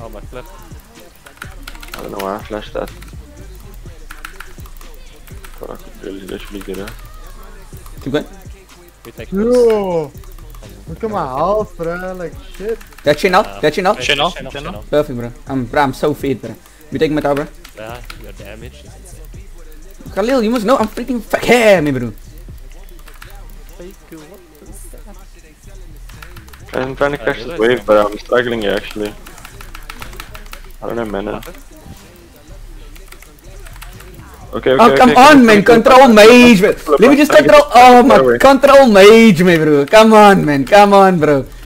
Oh, my flip. I don't know why I flashed that. But I could really literally get it. Keep going. We take Yo! Look at my health, bro. Like shit. That chin off. That chin off. Chin off. Perfect, bro. I'm so fit, bro. We take him with our, bro. Yeah, your damage is insane. Khalil, you must know I'm freaking fuck hair, me, bro. I'm trying to catch this wave, but I'm struggling here actually. I don't have mana. Okay, Oh, come on, man. Control mage, bro. Let me just control. Oh, my control mage, me, bro. Come on, man. Come on, bro.